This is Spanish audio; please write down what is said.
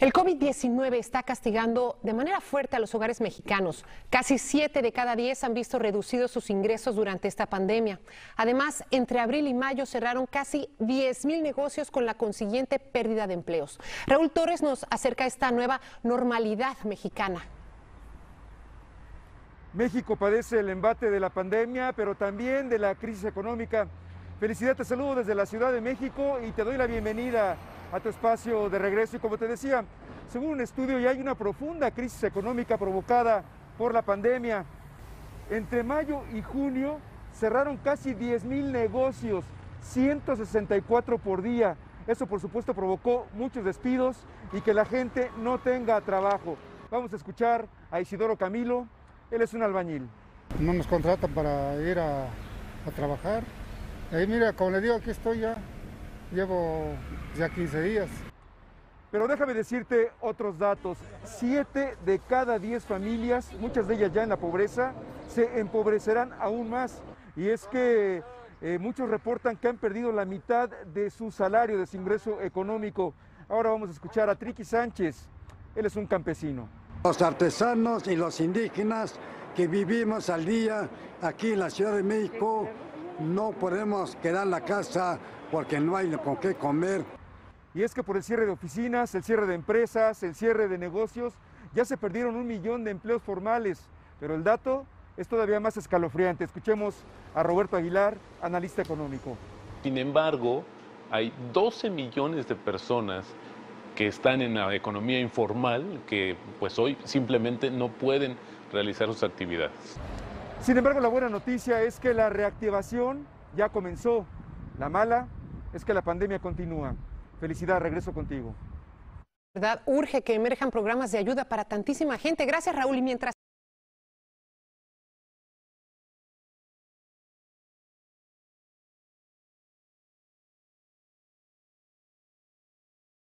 El COVID-19 está castigando de manera fuerte a los hogares mexicanos. Casi 7 de cada 10 han visto reducidos sus ingresos durante esta pandemia. Además, entre abril y mayo cerraron casi 10,000 negocios con la consiguiente pérdida de empleos. Raúl Torres nos acerca a esta nueva normalidad mexicana. México padece el embate de la pandemia, pero también de la crisis económica. Felicidad, te saludo desde la Ciudad de México y te doy la bienvenida a tu espacio de regreso. Y como te decía, según un estudio ya hay una profunda crisis económica provocada por la pandemia. Entre mayo y junio cerraron casi 10,000 negocios, 164 por día. Eso por supuesto provocó muchos despidos y que la gente no tenga trabajo. Vamos a escuchar a Isidoro Camilo, él es un albañil. No nos contratan para ir a trabajar. Ahí mira, como le digo, aquí estoy ya. Llevo ya 15 días. Pero déjame decirte otros datos. 7 de cada 10 familias, muchas de ellas ya en la pobreza, se empobrecerán aún más. Y es que muchos reportan que han perdido la mitad de su salario, de su ingreso económico. Ahora vamos a escuchar a Triqui Sánchez. Él es un campesino. Los artesanos y los indígenas que vivimos al día aquí en la Ciudad de México, no podemos quedar en la casa porque no hay con qué comer. Y es que por el cierre de oficinas, el cierre de empresas, el cierre de negocios, ya se perdieron 1 millón de empleos formales. Pero el dato es todavía más escalofriante. Escuchemos a Roberto Aguilar, analista económico. Sin embargo, hay 12 millones de personas que están en la economía informal que pues hoy simplemente no pueden realizar sus actividades. Sin embargo, la buena noticia es que la reactivación ya comenzó. La mala es que la pandemia continúa. Felicidad, regreso contigo. ¿Verdad? Urge que emerjan programas de ayuda para tantísima gente. Gracias, Raúl. Y mientras